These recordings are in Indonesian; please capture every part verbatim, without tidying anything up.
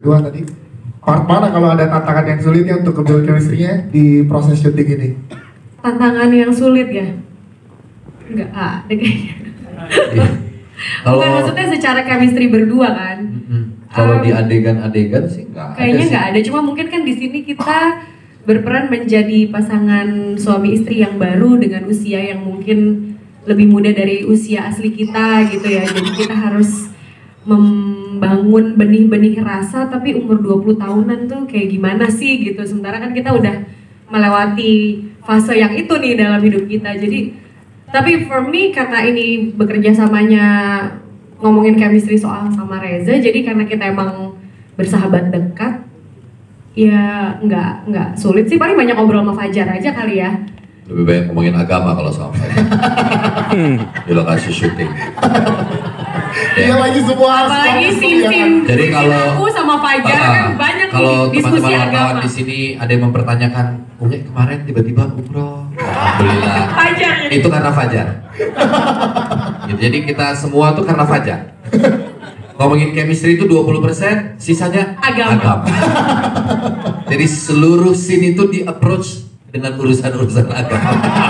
Dua tadi. Part mana kalau ada tantangan yang sulit ya untuk kebuild chemistry-nya di proses syuting ini? Tantangan yang sulit ya? Enggak ada kayaknya. Iya. Kalau Bukan, maksudnya secara chemistry berdua kan? mm-mm. Kalau Um, di adegan-adegan sih nggak ada Kayaknya sih. nggak ada, cuma mungkin kan di sini kita berperan menjadi pasangan suami istri yang baru dengan usia yang mungkin lebih muda dari usia asli kita gitu ya. Jadi kita harus membangun benih-benih rasa, tapi umur dua puluh tahunan tuh kayak gimana sih gitu. Sementara kan kita udah melewati fase yang itu nih dalam hidup kita. Jadi tapi for me karena ini bekerja samanya ngomongin chemistry soal sama Reza, jadi karena kita emang bersahabat dekat, ya nggak nggak sulit sih, paling banyak ngobrol sama Fajar aja kali ya. Lebih banyak ngomongin agama kalau sama saya di lokasi syuting. Iya lagi semua. Apalagi sim-sim Jadi kalau aku sama Fajar uh, kan banyak kalau nih diskusi teman-teman wartawan agama. di sini ada yang mempertanyakan, Unge kemarin tiba-tiba umroh. Alhamdulillah. Fajar ya. Itu karena Fajar. Gitu, jadi kita semua tuh karena Fajar. Ngomongin chemistry itu dua puluh persen, sisanya Agama. Jadi seluruh scene itu di approach dengan urusan-urusan agama.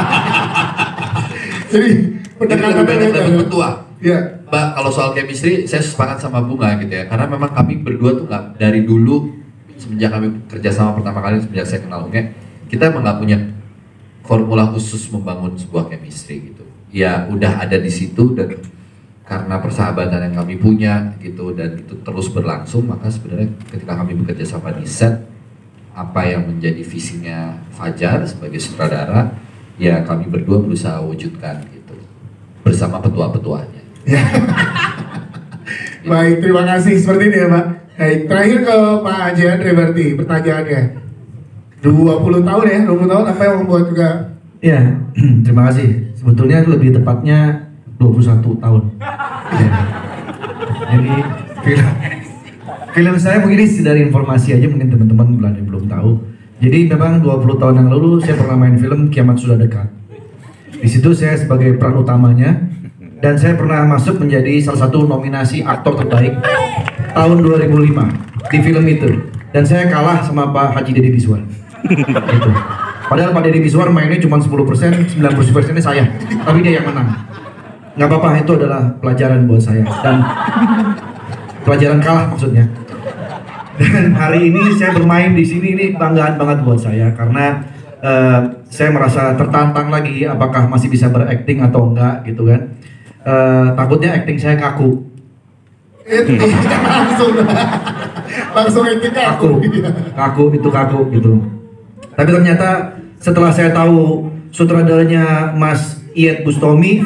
Jadi Jadi lebih banyak dapat petua. Iya. Mbak, kalau soal chemistry, saya sepakat sama Bunga gitu ya. Karena memang kami berdua tuh nggak dari dulu semenjak kami kerjasama pertama kali semenjak saya kenal Unge, kita emang nggak punya formula khusus membangun sebuah chemistry gitu. Ya udah ada di situ dan karena persahabatan yang kami punya gitu dan itu terus berlangsung, maka sebenarnya ketika kami bekerja sama di set, apa yang menjadi visinya Fajar sebagai sutradara, ya kami berdua berusaha wujudkan gitu bersama petua-petuanya. Ya. Baik, terima kasih. Seperti ini ya Pak. Baik, terakhir ke Pak Haji Andre berarti pertanyaannya. dua puluh tahun ya, dua puluh tahun apa yang membuat juga? Ya, terima kasih. Sebetulnya lebih tepatnya dua puluh satu tahun. Ya. Jadi film, film saya mungkin ini dari informasi aja, mungkin teman-teman belum belum tahu. Jadi memang dua puluh tahun yang lalu saya pernah main film Kiamat Sudah Dekat. Di situ saya sebagai peran utamanya dan saya pernah masuk menjadi salah satu nominasi aktor terbaik tahun dua ribu lima di film itu. Dan saya kalah sama Pak Haji Deddy Mizwar. Gitu. Padahal Pak Deddy Mizwar mainnya cuma sepuluh persen, sembilan puluh persen saya, tapi dia yang menang. Nggak apa-apa, itu adalah pelajaran buat saya dan pelajaran kalah maksudnya. Dan hari ini saya bermain di sini, ini kebanggaan banget buat saya karena uh, saya merasa tertantang lagi apakah masih bisa berakting atau enggak gitu kan. Uh, takutnya acting saya kaku. Itu langsung langsung itu Kaku, kaku itu kaku gitu. Tapi ternyata setelah saya tahu sutradaranya Mas Iyet Bustami,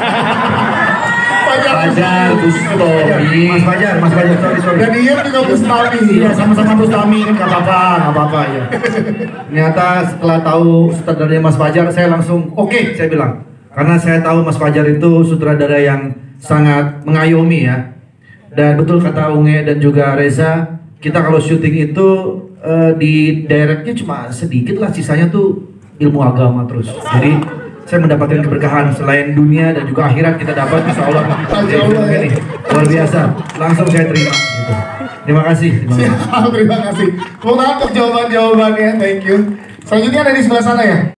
Fajar Bustami, Mas Fajar, Mas Fajar, sorry sorry. Dan dia juga Bustami. Iya, sama-sama Bustami kan nggak apa-apa, nggak apa-apa ya. Ternyata setelah tahu sutradaranya Mas Fajar, saya langsung oke, okay, saya bilang. Karena saya tahu Mas Fajar itu sutradara yang sangat mengayomi ya. Dan betul kata Unge dan juga Reza, kita kalau syuting itu uh, di directnya cuma sedikit lah, sisanya tuh ilmu agama terus. Jadi saya mendapatkan keberkahan selain dunia dan juga akhirat kita dapat, insya Allah. Insya Allah ya. Ini luar biasa, langsung saya terima. Gitu. Terima kasih. Terima kasih. Siap, terima kasih. Mau untuk jawaban-jawabannya, thank you. Selanjutnya ada di sebelah sana ya.